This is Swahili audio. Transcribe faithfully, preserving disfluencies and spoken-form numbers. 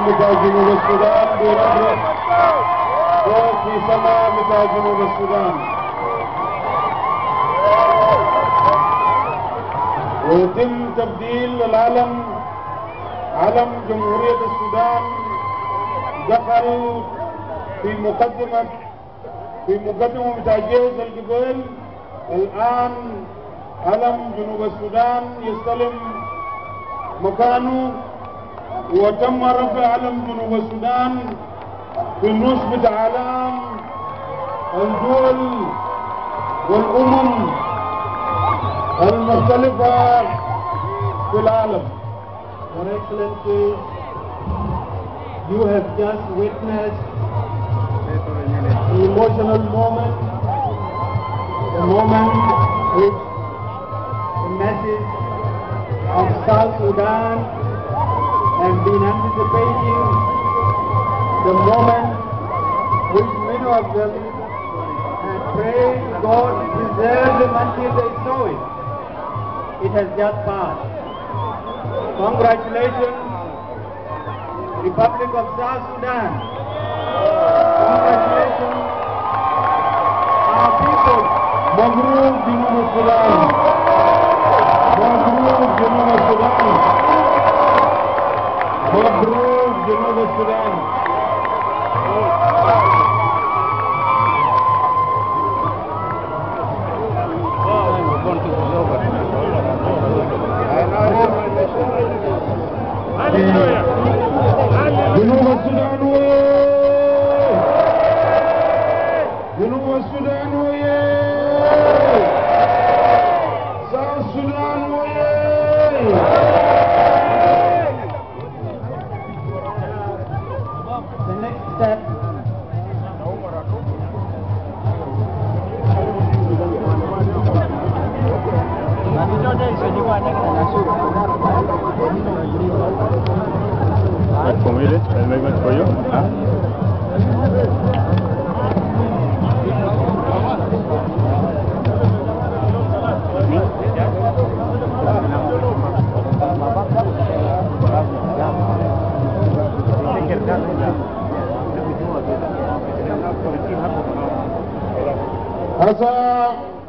الإعلام بتاع جنوب السودان بيرفرف فوق في سماء بتاع جنوب السودان، ويتم تبديل العلم علم جمهورية السودان، دخل في مقدمة في مقدمة بتاع جيش الجبال. الآن علم جنوب السودان يستلم مكانه، وتم رفع علم جنوب السودان في النص بتاع اعلام الدول والامم المختلفه في العالم. Your Excellency, you have just witnessed an emotional moment, the moment which the masses of South Sudan have been anticipating, the moment which many of them had prayed God to preserve them until they saw it. It has just passed. Congratulations, Republic of South Sudan. Congratulations, our people. مبروك جنوب السودان، مبروك جنوب السودان، مبروك جنوب السودان. جنوب السودان ويه، جنوب السودان ويه، ساوث السودان ويه. The next step ¿Cómo eres? ¿El mismo pollo? ¿Ah? Hasa